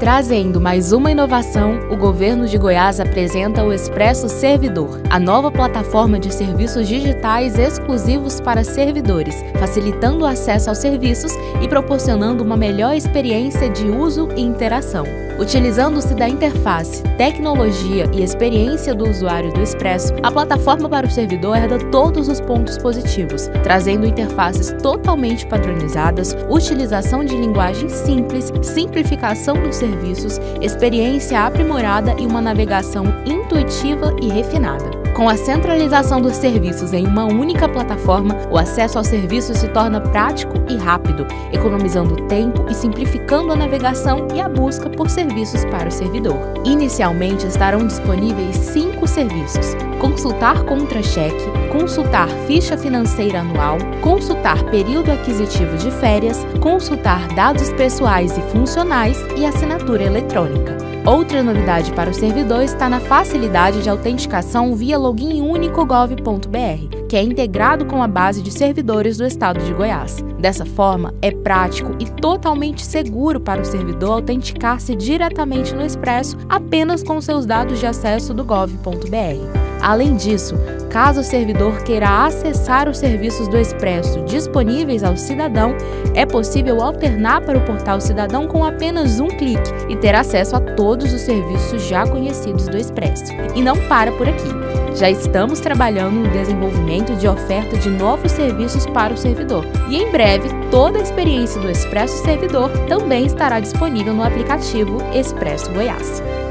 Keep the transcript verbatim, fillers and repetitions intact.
Trazendo mais uma inovação, o governo de Goiás apresenta o Expresso Servidor, a nova plataforma de serviços digitais exclusivos para servidores, facilitando o acesso aos serviços e proporcionando uma melhor experiência de uso e interação. Utilizando-se da interface, tecnologia e experiência do usuário do Expresso, a plataforma para o servidor herda todos os pontos positivos, trazendo interfaces totalmente padronizadas, utilização de linguagem simples, simplificação dos serviços, experiência aprimorada e uma navegação intuitiva e refinada. Com a centralização dos serviços em uma única plataforma, o acesso aos serviços se torna prático e rápido, economizando tempo e simplificando a navegação e a busca por serviços para o servidor. Inicialmente estarão disponíveis cinco serviços: consultar contra-cheque, consultar ficha financeira anual, consultar período aquisitivo de férias, consultar dados pessoais e funcionais e assinatura eletrônica. Outra novidade para o servidor está na facilidade de autenticação via login único gov ponto br, que é integrado com a base de servidores do estado de Goiás. Dessa forma, é prático e totalmente seguro para o servidor autenticar-se diretamente no Expresso apenas com seus dados de acesso do gov ponto br. Além disso, caso o servidor queira acessar os serviços do Expresso disponíveis ao cidadão, é possível alternar para o portal Cidadão com apenas um clique e ter acesso a todos os serviços já conhecidos do Expresso. E não para por aqui. Já estamos trabalhando no desenvolvimento de oferta de novos serviços para o servidor. E em breve, toda a experiência do Expresso Servidor também estará disponível no aplicativo Expresso Goiás.